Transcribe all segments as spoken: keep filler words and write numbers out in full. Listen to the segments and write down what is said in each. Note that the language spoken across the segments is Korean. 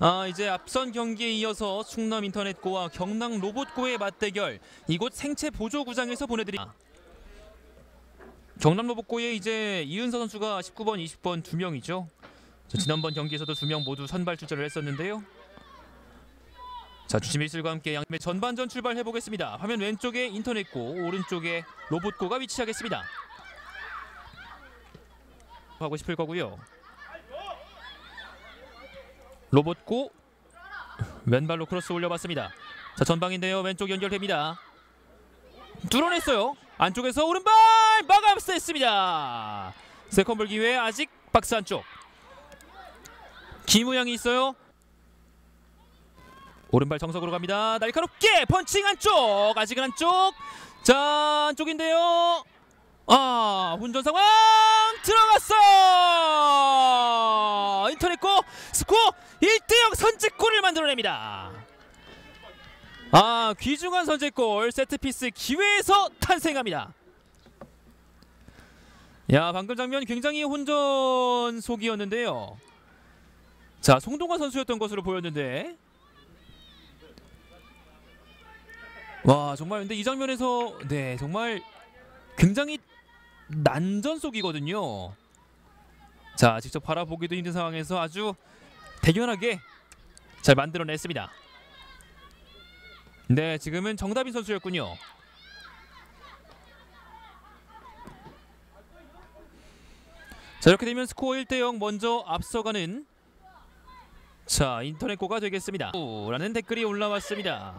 아, 이제 앞선 경기에 이어서 충남 인터넷고와 경남 로봇고의 맞대결, 이곳 생체 보조 구장에서 보내드립니다. 경남 로봇고에 이제 이은서 선수가 십구 번, 이십 번 두 명이죠. 지난번 경기에서도 두 명 모두 선발 출전을 했었는데요. 자, 주심 일술과 함께 양팀의 전반전 출발해 보겠습니다. 화면 왼쪽에 인터넷고, 오른쪽에 로봇고가 위치하겠습니다. 하고 싶을 거고요. 로봇고 왼발로 크로스 올려봤습니다. 자, 전방인데요. 왼쪽 연결됩니다. 뚫어냈어요. 안쪽에서 오른발 막아냈습니다. 세컨볼 기회, 아직 박스 안쪽. 김우양이 있어요. 오른발 정석으로 갑니다. 날카롭게 펀칭 안쪽. 아직은 안쪽. 자, 안쪽인데요. 아, 혼전 상황 들어갔어. 인터넷고 스코어 일 대 영 선제골을 만들어냅니다. 아, 귀중한 선제골, 세트피스 기회에서 탄생합니다. 야, 방금 장면 굉장히 혼전속이었는데요. 자, 송동관 선수였던 것으로 보였는데, 와, 정말 근데 이 장면에서 네, 정말 굉장히 난전속이거든요. 자, 직접 바라보기도 힘든 상황에서 아주 대견하게 잘 만들어냈습니다. 네, 지금은 정다빈 선수였군요. 자, 이렇게 되면 스코어 일 대 영 먼저 앞서가는 자, 인터넷고가 되겠습니다. 라는 댓글이 올라왔습니다.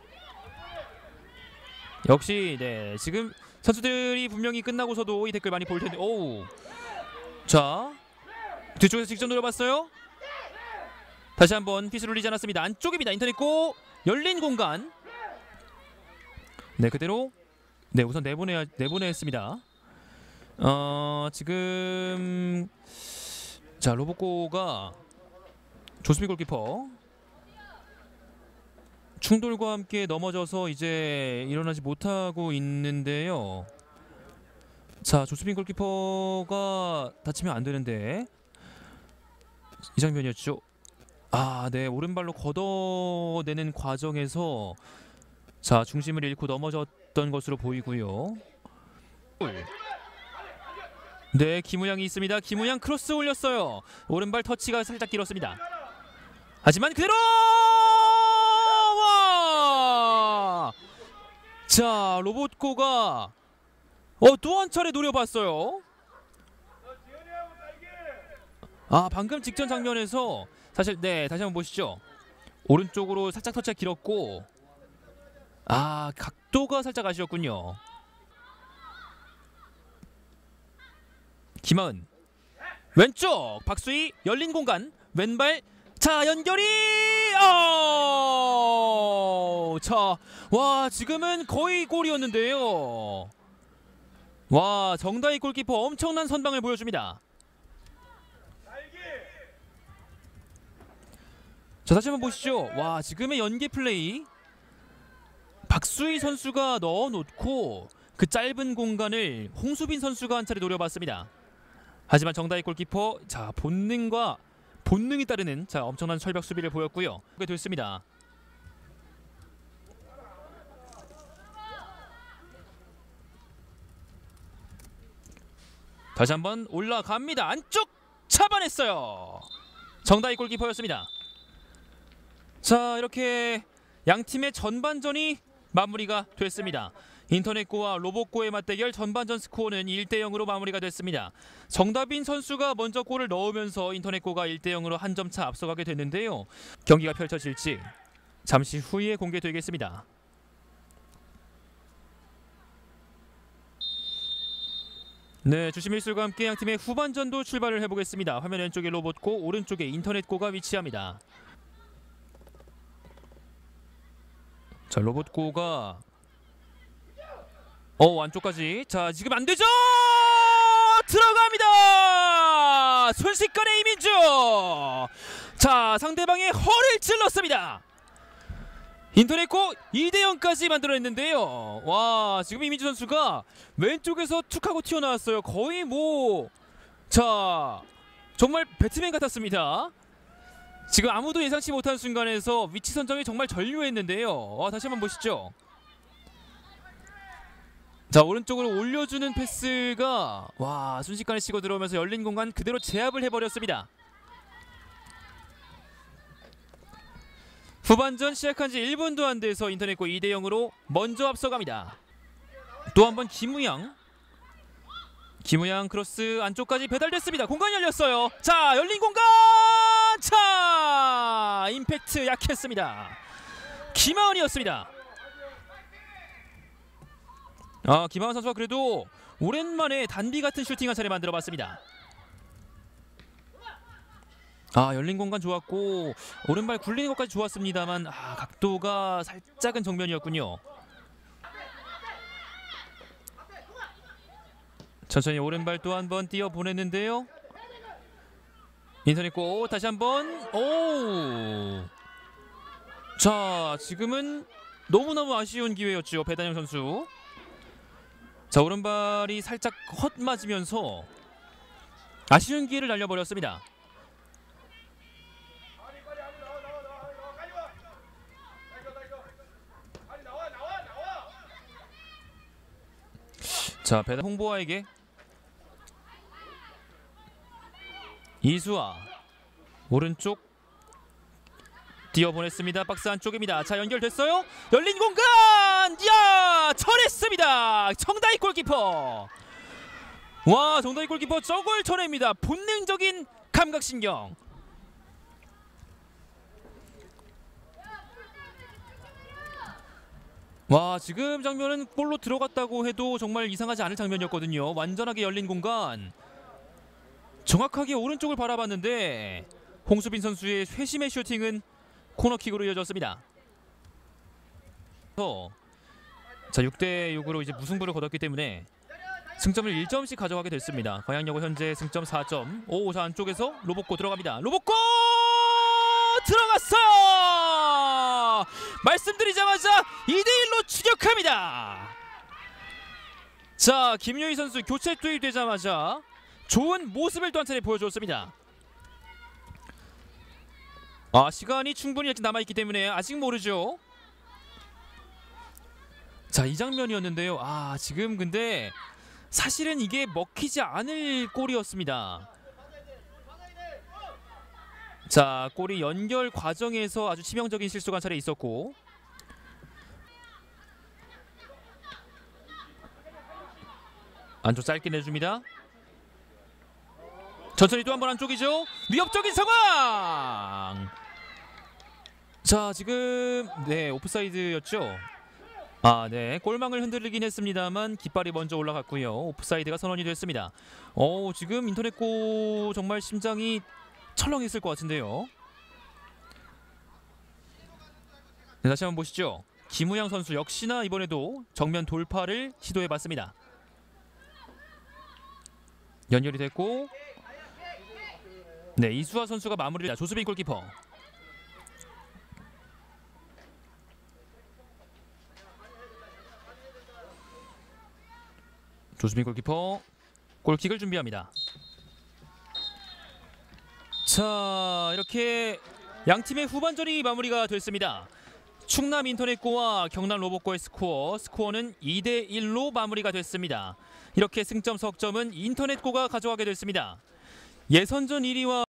역시 네, 지금 선수들이 분명히 끝나고서도 이 댓글 많이 볼 텐데, 오우. 자, 뒤쪽에서 직접 노려봤어요. 다시 한번 핏을 올리지 않았습니다. 안쪽입니다. 인터넷고 열린 공간. 네, 그대로 네, 우선 내보내 내보냈습니다. 어, 지금 자, 로봇고가 조수미 골키퍼 충돌과 함께 넘어져서 이제 일어나지 못하고 있는데요. 자, 조수빈 골키퍼가 다치면 안 되는데 이 장면이었죠. 아, 네, 오른발로 걷어내는 과정에서 자, 중심을 잃고 넘어졌던 것으로 보이고요. 네, 김우양이 있습니다. 김우양 크로스 올렸어요. 오른발 터치가 살짝 길었습니다. 하지만 그대로! 와! 자, 로봇고가 어, 또 한 차례 노려봤어요. 아, 방금 직전 장면에서 사실 네, 다시 한번 보시죠. 오른쪽으로 살짝 터치가 길었고, 아, 각도가 살짝 아쉬웠군요. 김하은 왼쪽 박수희 열린 공간 왼발. 자, 연결이 어! 자, 와, 지금은 거의 골이었는데요. 와, 정다희 골키퍼 엄청난 선방을 보여줍니다. 자, 다시 한번 보시죠. 와, 지금의 연계 플레이. 박수희 선수가 넣어놓고 그 짧은 공간을 홍수빈 선수가 한 차례 노려봤습니다. 하지만 정다희 골키퍼, 자, 본능과 본능이 따르는 자, 엄청난 철벽 수비를 보였고요. 그게 됐습니다. 다시 한번 올라갑니다. 안쪽 잡아냈어요. 정다희 골키퍼였습니다. 자, 이렇게 양팀의 전반전이 마무리가 됐습니다. 인터넷고와 로봇고의 맞대결 전반전 스코어는 일 대 영으로 마무리가 됐습니다. 정다빈 선수가 먼저 골을 넣으면서 인터넷고가 일 대 영으로 한 점 차 앞서가게 됐는데요. 경기가 펼쳐질지 잠시 후에 공개되겠습니다. 네, 주심 일술과 함께 양팀의 후반전도 출발을 해보겠습니다. 화면 왼쪽에 로봇고, 오른쪽에 인터넷고가 위치합니다. 자, 로봇고가 어, 안쪽까지. 자, 지금 안 되죠. 들어갑니다. 순식간에 이민주. 자, 상대방의 허를 찔렀습니다. 인터넷고 이 대 영까지 만들어냈는데요. 와, 지금 이민주 선수가 왼쪽에서 툭 하고 튀어나왔어요. 거의 뭐, 자, 정말 배트맨 같았습니다. 지금 아무도 예상치 못한 순간에서 위치 선정이 정말 전류했는데요. 어, 다시 한번 보시죠. 자, 오른쪽으로 올려주는 패스가 와 순식간에 치고 들어오면서 열린 공간 그대로 제압을 해버렸습니다. 후반전 시작한 지 일 분도 안 돼서 인터넷고 이 대 영으로 먼저 앞서갑니다. 또 한 번 김우양. 김우양 크로스 안쪽까지 배달됐습니다. 공간이 열렸어요. 자, 열린 공간! 자, 임팩트 약했습니다. 김하은이었습니다. 아, 김하은 선수가 그래도 오랜만에 단비 같은 슈팅 한 차례 만들어봤습니다. 아, 열린 공간 좋았고 오른발 굴리는 것까지 좋았습니다만 아, 각도가 살짝은 정면이었군요. 천천히 오른발 또 한 번 띄어 보냈는데요. 인터넷고 다시 한번 오. 자, 지금은 너무너무 아쉬운 기회였죠. 배단영 선수. 자, 오른발이 살짝 헛 맞으면서 아쉬운 기회를 날려버렸습니다. 자, 배단 홍보아에게 이수아 오른쪽 띄어보냈습니다. 박스 안쪽입니다. 자, 연결됐어요. 열린 공간! 야! 쳐냈습니다. 정다희 골키퍼. 와, 정다희 골키퍼 저걸 쳐냅니다. 본능적인 감각신경. 와, 지금 장면은 볼로 들어갔다고 해도 정말 이상하지 않을 장면이었거든요. 완전하게 열린 공간. 정확하게 오른쪽을 바라봤는데 홍수빈 선수의 회심의 슈팅은 코너킥으로 이어졌습니다. 자, 육 대 육으로 이제 무승부를 거뒀기 때문에 승점을 일 점씩 가져가게 됐습니다. 광양여고 현재 승점 사 점. 오, 자, 안쪽에서 로봇고 들어갑니다. 로봇고 들어갔어! 말씀드리자마자 이 대 일로 추격합니다. 자, 김유희 선수 교체 투입되자마자 좋은 모습을 또 한 차례 보여줬습니다. 아, 시간이 충분히 아직 남아있기 때문에 아직 모르죠. 자, 이 장면이었는데요. 아, 지금 근데 사실은 이게 먹히지 않을 골이었습니다. 자, 골이 연결 과정에서 아주 치명적인 실수가 한 차례 있었고 안쪽 짧게 내줍니다. 천천히 또 한 번 안쪽이죠. 위협적인 상황. 자, 지금 네, 오프사이드였죠. 아, 네, 골망을 흔들리긴 했습니다만 깃발이 먼저 올라갔고요. 오프사이드가 선언이 됐습니다. 어, 지금 인터넷고 정말 심장이 철렁했을 것 같은데요. 네, 다시 한번 보시죠. 김우양 선수 역시나 이번에도 정면 돌파를 시도해봤습니다. 연결이 됐고 네, 이수아 선수가 마무리를. 조수빈 골키퍼. 조수빈 골키퍼 골킥을 준비합니다. 자, 이렇게 양팀의 후반전이 마무리가 됐습니다. 충남 인터넷고와 경남 로봇고의 스코어 스코어는 이 대 일로 마무리가 됐습니다. 이렇게 승점 석점은 인터넷고가 가져가게 됐습니다. 예선전 일 위와